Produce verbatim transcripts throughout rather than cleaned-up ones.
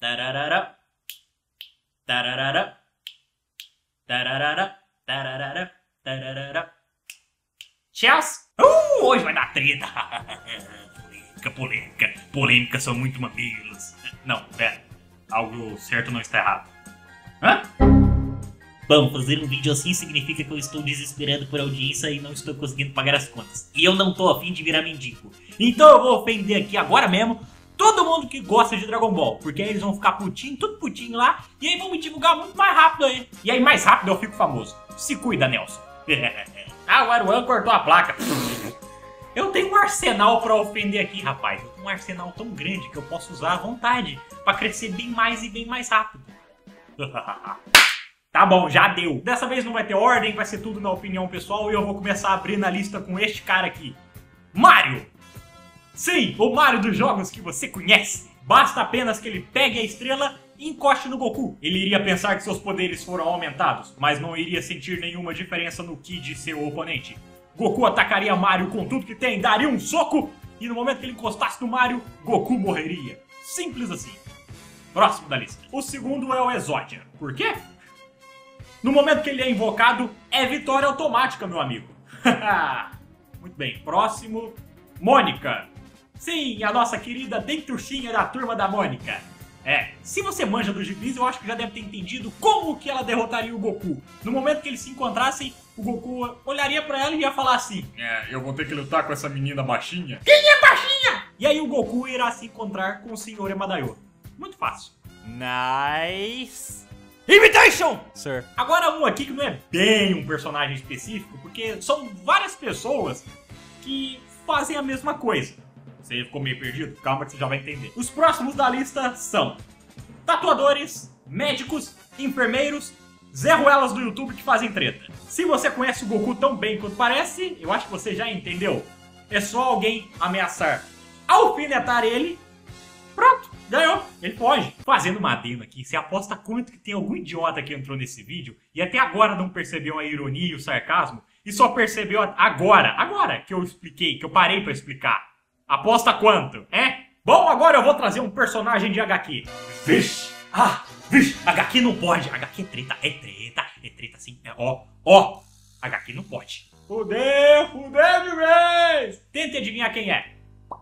Tararara. Tararara. Tararara. Tararara. Tararara. Chelsea. Uh, hoje vai dar treta. Polêmica, polêmica. Polêmicas são muito mamilos. Não, pera. Algo certo não está errado. Hã? Bom, fazer um vídeo assim significa que eu estou desesperado por audiência e não estou conseguindo pagar as contas. E eu não tô afim de virar mendigo. Então eu vou ofender aqui agora mesmo todo mundo que gosta de Dragon Ball. Porque aí eles vão ficar putinho, tudo putinho lá. E aí vão me divulgar muito mais rápido aí. E aí mais rápido eu fico famoso. Se cuida, Nelson. Ah, o Aruan cortou a placa. Eu tenho um arsenal pra ofender aqui, rapaz. Eu tenho um arsenal tão grande que eu posso usar à vontade. Pra crescer bem mais e bem mais rápido. Tá bom, já deu. Dessa vez não vai ter ordem, vai ser tudo na opinião pessoal e eu vou começar a abrir na lista com este cara aqui. Mario! Sim, o Mario dos jogos que você conhece. Basta apenas que ele pegue a estrela e encoste no Goku. Ele iria pensar que seus poderes foram aumentados, mas não iria sentir nenhuma diferença no ki de seu oponente. Goku atacaria Mario com tudo que tem, daria um soco e no momento que ele encostasse no Mario, Goku morreria. Simples assim. Próximo da lista. O segundo é o Exodia. Por quê? No momento que ele é invocado, é vitória automática, meu amigo. Muito bem, próximo. Mônica. Sim, a nossa querida dentuchinha da turma da Mônica. É, se você manja dos gibis, eu acho que já deve ter entendido como que ela derrotaria o Goku. No momento que eles se encontrassem, o Goku olharia pra ela e ia falar assim: É, eu vou ter que lutar com essa menina baixinha. Quem é baixinha? E aí o Goku irá se encontrar com o senhor Emadaio. Muito fácil. Nice. Imitation, sir. Agora um aqui que não é bem um personagem específico, porque são várias pessoas que fazem a mesma coisa. Você ficou meio perdido? Calma que você já vai entender. Os próximos da lista são tatuadores, médicos, enfermeiros, Zé Ruelas do YouTube que fazem treta. Se você conhece o Goku tão bem quanto parece, eu acho que você já entendeu. É só alguém ameaçar alfinetar ele. Pronto, ganhou. Ele foge. Fazendo uma adendo aqui, você aposta quanto que tem algum idiota que entrou nesse vídeo e até agora não percebeu a ironia e o sarcasmo e só percebeu agora, agora que eu expliquei, que eu parei pra explicar. Aposta quanto, é? Bom, agora eu vou trazer um personagem de H Q. Vixe! Ah, vixe! H Q não pode. H Q é treta, é treta, é treta sim. É, ó, ó. H Q não pode. Fudeu, fudeu de vez! Tente adivinhar quem é.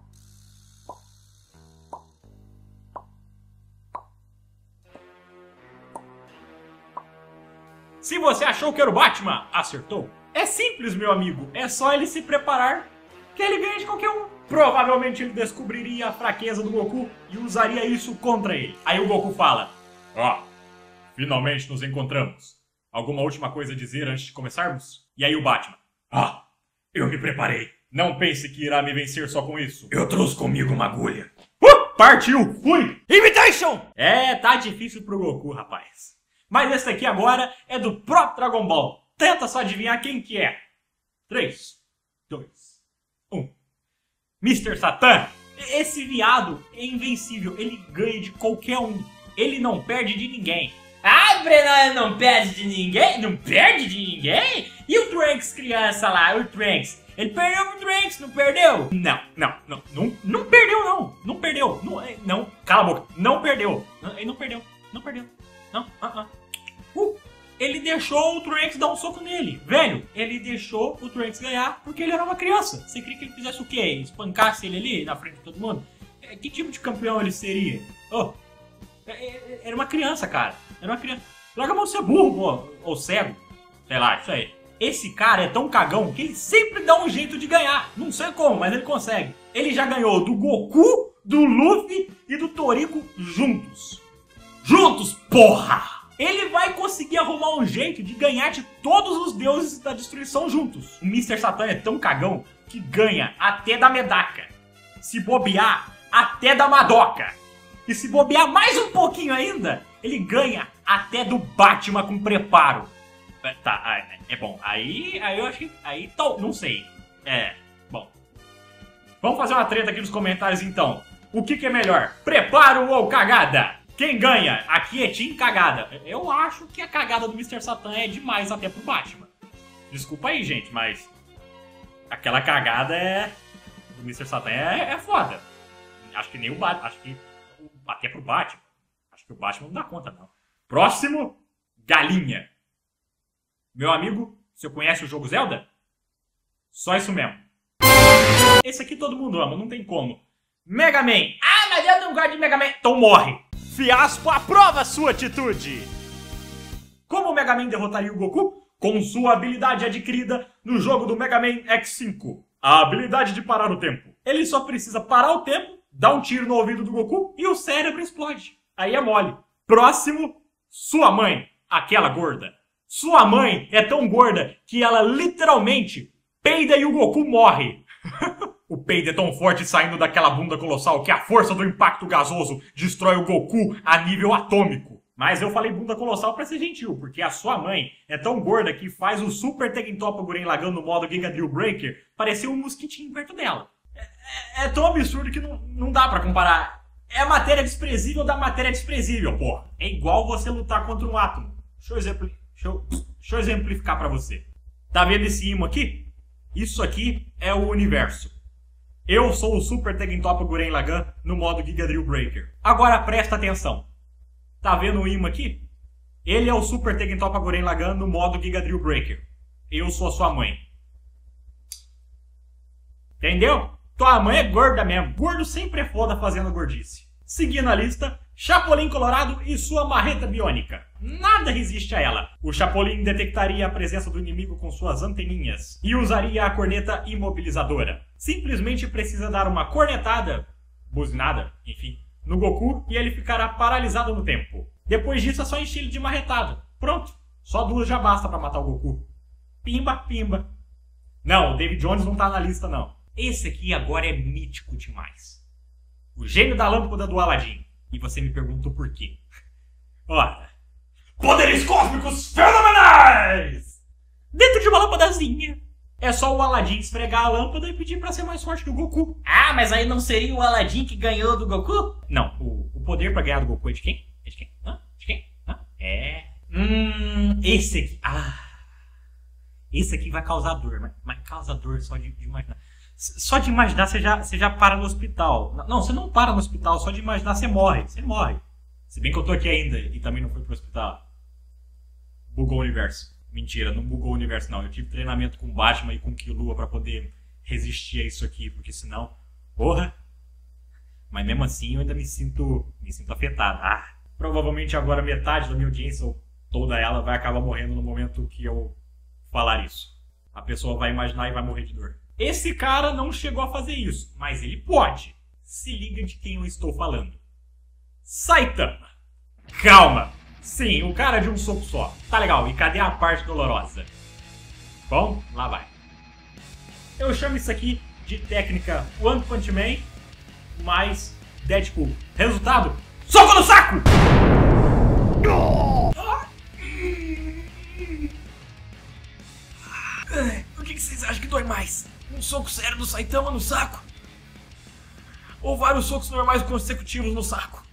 Se você achou que era o Batman, acertou. É simples, meu amigo. É só ele se preparar que ele ganha de qualquer um. Provavelmente ele descobriria a fraqueza do Goku e usaria isso contra ele. Aí o Goku fala: Ah, finalmente nos encontramos. Alguma última coisa a dizer antes de começarmos? E aí o Batman: Ah, eu me preparei. Não pense que irá me vencer só com isso. Eu trouxe comigo uma agulha. Uh, partiu, fui! Imitation. É, tá difícil pro Goku, rapaz. Mas esse aqui agora é do próprio Dragon Ball. Tenta só adivinhar quem que é. três, dois, um. mister Satan. Esse viado é invencível. Ele ganha de qualquer um. Ele não perde de ninguém. Ah, Brennan não perde de ninguém? Não perde de ninguém? E o Trunks, criança lá, o Trunks? Ele perdeu pro Trunks, não perdeu? Não, não, não, não, não perdeu não. Não perdeu. Não, não, cala a boca. Não perdeu. Ele não perdeu. Não perdeu. Não, uh -uh. Uh, ele deixou o Trunks dar um soco nele. Velho, ele deixou o Trunks ganhar porque ele era uma criança. Você queria que ele fizesse o quê? Espancasse ele ali na frente de todo mundo? Que tipo de campeão ele seria? Oh, era uma criança, cara. Era uma criança. Larga a mão de ser burro ou, ou cego. Sei lá, isso aí. Esse cara é tão cagão que ele sempre dá um jeito de ganhar. Não sei como, mas ele consegue. Ele já ganhou do Goku, do Luffy e do Toriko juntos. Juntos, porra! Ele vai conseguir arrumar um jeito de ganhar de todos os deuses da destruição juntos. O mister Satan é tão cagão que ganha até da Medaka. Se bobear, até da Madoka. E se bobear mais um pouquinho ainda, ele ganha até do Batman com preparo. É, tá, é, é bom. Aí, aí eu acho que... Aí, tal, não sei. É, bom. Vamos fazer uma treta aqui nos comentários então. O que, que é melhor? Preparo ou cagada? Quem ganha? Aqui é Team Cagada. Eu acho que a cagada do mister Satan é demais até pro Batman. Desculpa aí, gente, mas... Aquela cagada é... do mister Satan é, é foda. Acho que nem o Batman... Acho que até pro Batman. Acho que o Batman não dá conta, não. Próximo, galinha. Meu amigo, você conhece o jogo Zelda? Só isso mesmo. Esse aqui todo mundo ama, não tem como. Mega Man. Ah, mas eu não gosto de Mega Man. Então morre. Fiasco aprova sua atitude. Como o Mega Man derrotaria o Goku? Com sua habilidade adquirida no jogo do Mega Man X cinco. A habilidade de parar o tempo. Ele só precisa parar o tempo, dar um tiro no ouvido do Goku e o cérebro explode. Aí é mole. Próximo, sua mãe, aquela gorda. Sua mãe é tão gorda que ela literalmente peida e o Goku morre. O peido é tão forte saindo daquela bunda colossal que a força do impacto gasoso destrói o Goku a nível atômico. Mas eu falei bunda colossal pra ser gentil, porque a sua mãe é tão gorda que faz o Super Tekken-Toppa Gurren Lagann no modo Giga Drill Breaker parecer um mosquitinho perto dela. É, é, é tão absurdo que não, não dá pra comparar. É a matéria desprezível da matéria desprezível, porra. É igual você lutar contra um átomo. Deixa eu, exempli... deixa eu... Deixa eu exemplificar pra você. Tá vendo esse imã aqui? Isso aqui é o universo. Eu sou o Super Tekken-Toppa Gurren Lagann no modo Giga Drill Breaker. Agora presta atenção. Tá vendo o imã aqui? Ele é o Super Tekken-Toppa Gurren Lagann no modo Giga Drill Breaker. Eu sou a sua mãe. Entendeu? Tua mãe é gorda mesmo. Gordo sempre é foda fazendo gordice. Seguindo a lista, Chapolin Colorado e sua marreta biônica. Nada resiste a ela. O Chapolin detectaria a presença do inimigo com suas anteninhas e usaria a corneta imobilizadora. Simplesmente precisa dar uma cornetada, buzinada, enfim, no Goku e ele ficará paralisado no tempo. Depois disso é só encher ele de marretada. Pronto. Só duas já basta pra matar o Goku. Pimba, pimba. Não, o David Jones não tá na lista não. Esse aqui agora é mítico demais. O gênio da lâmpada do Aladdin. E você me pergunta o porquê. Ora, poderes cósmicos fenomenais! Dentro de uma lâmpadazinha. É só o Aladdin esfregar a lâmpada e pedir pra ser mais forte que o Goku. Ah, mas aí não seria o Aladdin que ganhou do Goku? Não, o, o poder pra ganhar do Goku é de quem? É de quem? Hã? De quem? Hã? É... Hum... Esse aqui... Ah... Esse aqui vai causar dor, mas, mas causa dor só de, de imaginar. Só de imaginar você já, você já para no hospital. Não, você não para no hospital, só de imaginar você morre. Você morre. Se bem que eu tô aqui ainda e também não fui pro hospital. Bugou o universo. Mentira, não bugou o universo não. Eu tive treinamento com Batman e com Killua pra poder resistir a isso aqui, porque senão... Porra! Mas mesmo assim eu ainda me sinto, me sinto afetado. Ah, provavelmente agora metade da minha audiência, ou toda ela, vai acabar morrendo no momento que eu falar isso. A pessoa vai imaginar e vai morrer de dor. Esse cara não chegou a fazer isso, mas ele pode. Se liga de quem eu estou falando. Saitama. Calma. Sim, o cara de um soco só. Tá legal, e cadê a parte dolorosa? Bom, lá vai. Eu chamo isso aqui de técnica One Punch Man mais Deadpool. Resultado, soco no saco! O que vocês acham que dói mais? Um soco sério do Saitama no saco? Ou vários socos normais consecutivos no saco?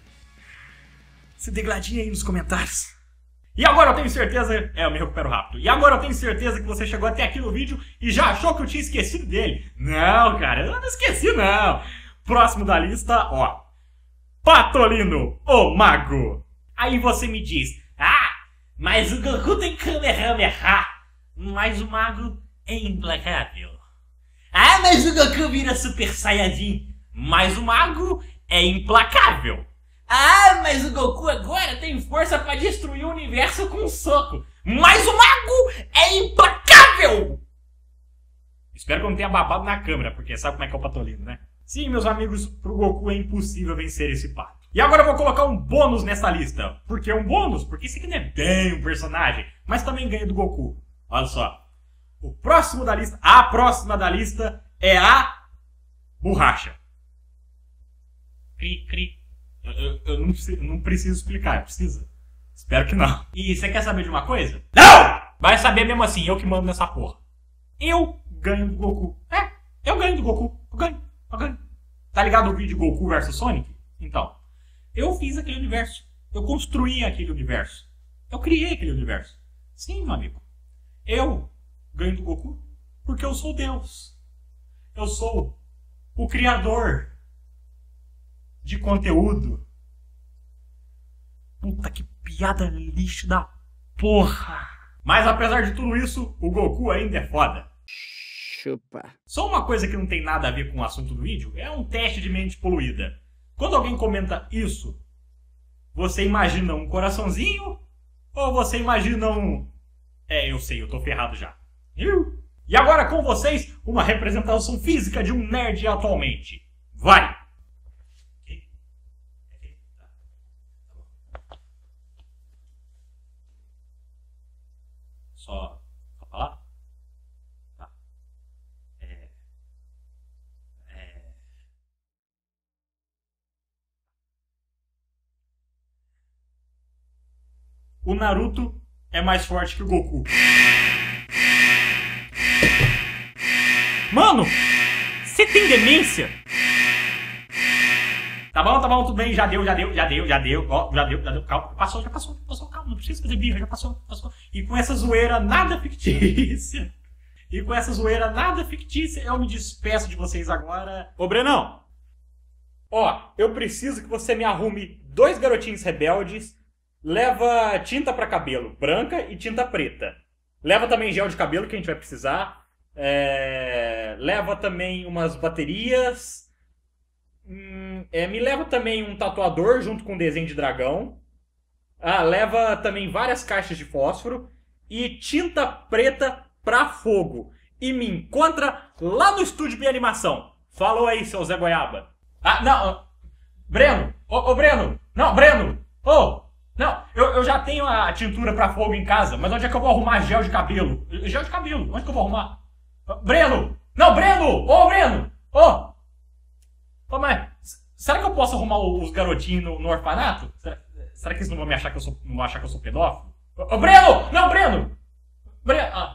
Se degladinha aí nos comentários. E agora eu tenho certeza... É, eu me recupero rápido. E agora eu tenho certeza que você chegou até aqui no vídeo e já achou que eu tinha esquecido dele. Não, cara, eu não esqueci, não. Próximo da lista, ó. Patolino, o Mago. Aí você me diz... Ah, mas o Goku tem Kamehameha. Mas o Mago é implacável. Ah, mas o Goku vira Super Saiyajin. Mas o Mago é implacável. Ah, mas o Goku agora tem força pra destruir o universo com um soco. Mas o Mago é implacável! Espero que eu não tenha babado na câmera, porque sabe como é que é o Patolino, né? Sim, meus amigos, pro Goku é impossível vencer esse pato. E agora eu vou colocar um bônus nessa lista. Por que um bônus? Porque esse aqui não é bem um personagem, mas também ganha do Goku. Olha só. O próximo da lista, a próxima da lista é a borracha. Cri, cri. Eu, eu, eu não, não preciso explicar, precisa? Espero que não. E você quer saber de uma coisa? Não! Vai saber mesmo assim, eu que mando nessa porra. Eu ganho do Goku. É, eu ganho do Goku. Eu ganho, eu ganho. Tá ligado o vídeo Goku versus Sonic? Então, eu fiz aquele universo. Eu construí aquele universo. Eu criei aquele universo. Sim, meu amigo. Eu ganho do Goku porque eu sou Deus. Eu sou o criador de conteúdo. Puta que piada lixo da porra. Mas apesar de tudo isso, o Goku ainda é foda. Chupa. Só uma coisa que não tem nada a ver com o assunto do vídeo é um teste de mente poluída. Quando alguém comenta isso, você imagina um coraçãozinho ou você imagina um... É, eu sei, eu tô ferrado já. E agora com vocês, uma representação física de um nerd atualmente. Vai! Só... Só falar? Tá. É... É... O Naruto é mais forte que o Goku. Mano, você tem demência? Tá bom, tá bom, tudo bem, já deu, já deu, já deu, já deu, ó, já deu, já deu, calma, passou, já passou, passou, calma, não precisa fazer birra, já passou, passou. E com essa zoeira nada fictícia, e com essa zoeira nada fictícia, eu me despeço de vocês agora. Ô, Brenão, Ó, eu preciso que você me arrume dois garotinhos rebeldes, leva tinta pra cabelo branca e tinta preta. Leva também gel de cabelo que a gente vai precisar, é... leva também umas baterias... Hum, é, me leva também um tatuador junto com um desenho de dragão. Ah, leva também várias caixas de fósforo e tinta preta pra fogo. E me encontra lá no estúdio de animação. Falou aí, seu Zé Goiaba. Ah, não. Breno. Ô, ô Breno. Não, Breno. Ô. Não, eu, eu já tenho a tintura pra fogo em casa, mas onde é que eu vou arrumar gel de cabelo? Gel de cabelo, onde que eu vou arrumar? Breno. Não, Breno. Ô, Breno. Ô. Ô, mas será que eu posso arrumar os garotinhos no, no orfanato? Será, será que eles não vão me achar que eu sou, não vão achar que eu sou pedófilo? Ô, ô Breno! Não, Breno! Breno! Ah,